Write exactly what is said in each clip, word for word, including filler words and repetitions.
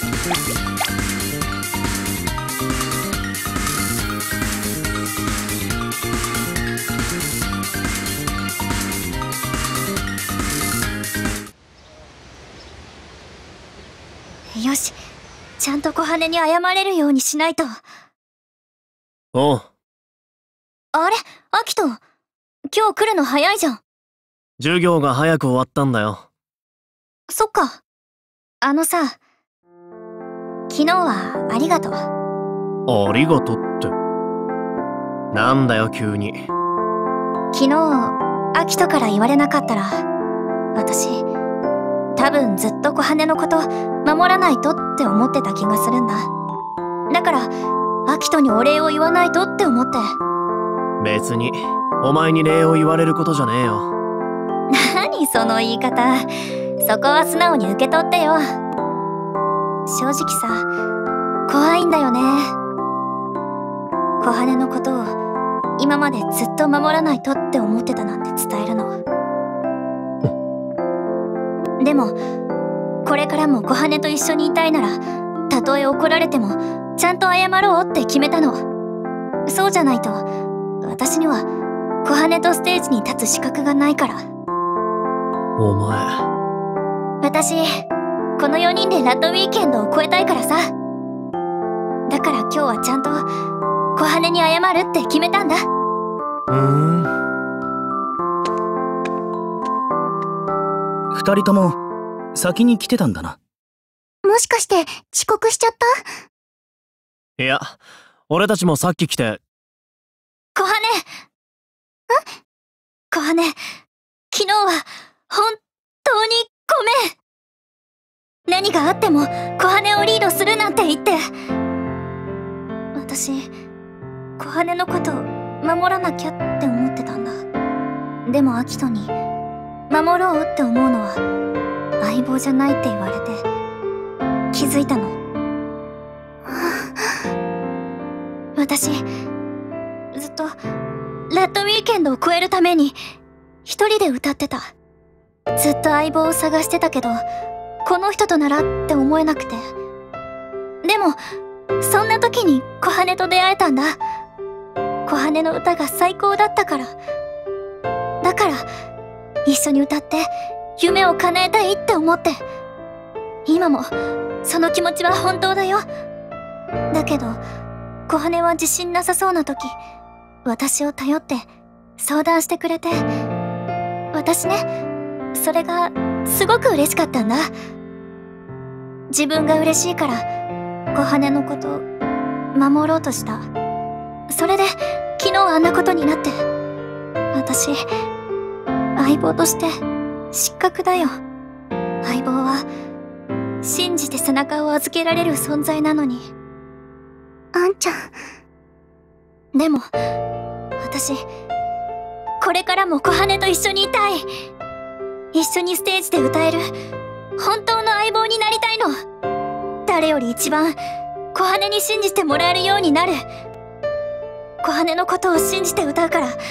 よし、ちゃんと小羽に謝れるようにしないと。 おう。 あれ、アキト、今日来るの早いじゃん。 授業が早く終わったんだよ。 そっか。あのさ、昨日はありがとう。 ありがとうって。なんだよ急に。 昨日、アキトから言われなかったら、私、多分ずっと小羽のこと守らないとって思ってた気がするんだ。だから、アキトにお礼を言わないとって思って。 別に、お前に礼を言われることじゃねえよ。 何その言い方。そこは素直に受け取ってよ。正直さ、怖いんだよね。小羽のことを今までずっと守らないとって思ってたなんて伝えるの。でも、これからも小羽と一緒にいたいなら、たとえ怒られてもちゃんと謝ろうって決めたの。そうじゃないと、私には小羽とステージに立つ資格がないから。 お前。 私、このよにんでラッドウィーケンドを超えたいからさ。だから今日はちゃんと小羽に謝るって決めたんだ。 うーん。 二人とも先に来てたんだな。 もしかして遅刻しちゃった？ いや、俺たちもさっき来て。 小羽。え？小羽、昨日は本当にごめん。何があっても小羽をリードするなんて言って。私、小羽のこと守らなきゃって思ってたんだ。でもアキトに守ろうって思うのは相棒じゃないって言われて気づいたの。私、ずっとラッドウィーケンドを超えるために一人で歌ってた。ずっと相棒を探してたけど、この人とならって思えなくて。でもそんな時に小羽と出会えたんだ。小羽の歌が最高だったから。だから一緒に歌って夢を叶えたいって思って。今もその気持ちは本当だよ。だけど小羽は自信なさそうな時、私を頼って相談してくれて、私ね、それがすごく嬉しかったんだ。自分が嬉しいから小羽のこと守ろうとした。それで昨日あんなことになって。私、相棒として失格だよ。相棒は信じて背中を預けられる存在なのに。あんちゃん。でも私、これからも小羽と一緒にいたい。一緒にステージで歌える本当の相棒になりたいの。誰より一番小羽に信じてもらえるようになる。小羽のことを信じて歌うから。だ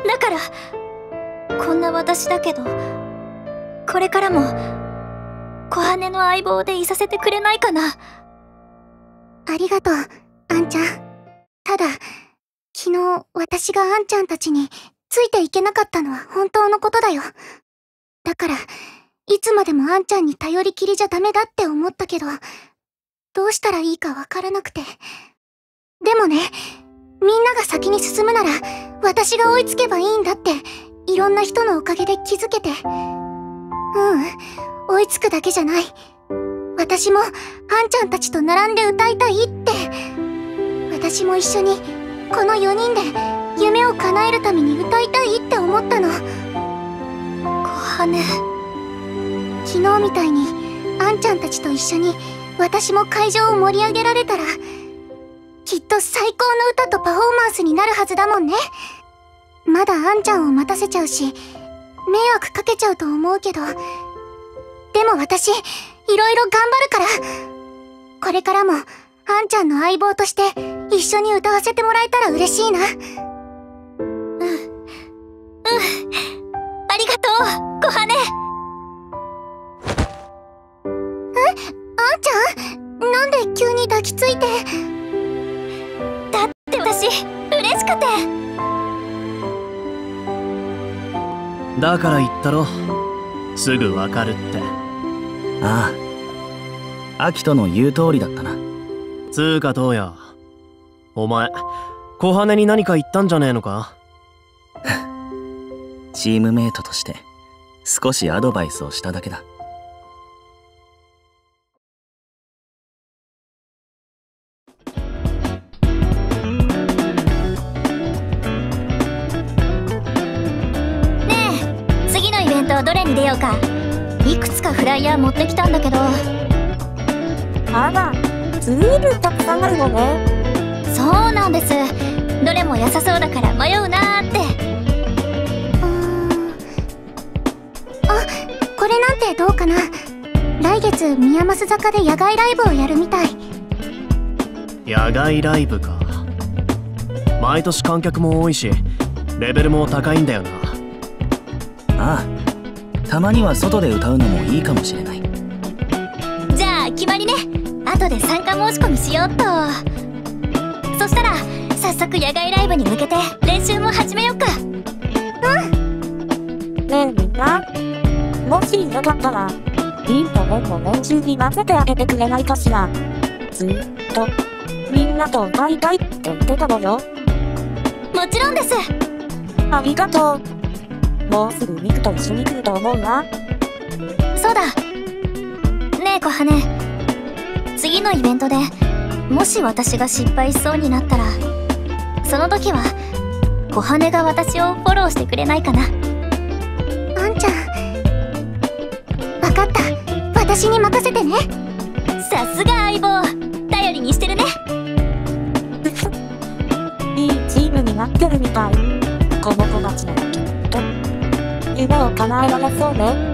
からこんな私だけど、これからも小羽の相棒でいさせてくれないかな。 ありがとう、あんちゃん。ただ、昨日私があんちゃんたちについていけなかったのは本当のことだよ。だから、いつまでもあんちゃんに頼りきりじゃダメだって思ったけど、どうしたらいいかわからなくて。でもね、みんなが先に進むなら、私が追いつけばいいんだって、いろんな人のおかげで気づけて。ううん、追いつくだけじゃない。私も、あんちゃんたちと並んで歌いたいって。私も一緒に、このよにんで、夢を叶えるために歌いたいって思ったの。 小羽。 昨日みたいに、あんちゃんたちと一緒に、私も会場を盛り上げられたら、きっと最高の歌とパフォーマンスになるはずだもんね。まだあんちゃんを待たせちゃうし、迷惑かけちゃうと思うけど、でも私、いろいろ頑張るから。これからも、あんちゃんの相棒として、一緒に歌わせてもらえたら嬉しいな。うん。 うん。ありがとう、小羽。 え？あんちゃん？ なんで急に抱きついて。 だって私嬉しくて。 だから言ったろ、すぐわかるって。 ああ、アキトの言う通りだったな。 つーかどうや、お前小羽に何か言ったんじゃねえのか？ チームメイトとして少しアドバイスをしただけだ。 どれに出ようか。いくつかフライヤー持ってきたんだけど。 あら、ずいぶんたくさんあるのね。 そうなんです。どれも良さそうだから迷うなーって。 うーん、あ、これなんてどうかな。来月宮益坂で野外ライブをやるみたい。 野外ライブか。毎年観客も多いしレベルも高いんだよな。 ああ、たまには外で歌うのもいいかもしれない。 じゃあ決まりね。後で参加申し込みしようっと。そしたら早速野外ライブに向けて練習も始めようか。 うん。 ねえみんな、もしよかったらインとメンの練習に混ぜてあげてくれないかしら。ずーっとみんなと歌いたいって言ってたのよ。 もちろんです。 ありがとう。もうすぐミクと一緒に来ると思うわ。 そうだ。ねえ小羽、次のイベントでもし私が失敗しそうになったら、その時は小羽が私をフォローしてくれないかな。 あんちゃん、わかった。私に任せてね。 さすが相棒、頼りにしてるね。 いいチームになってるみたい。この子たちならきっと夢を叶えられそうね。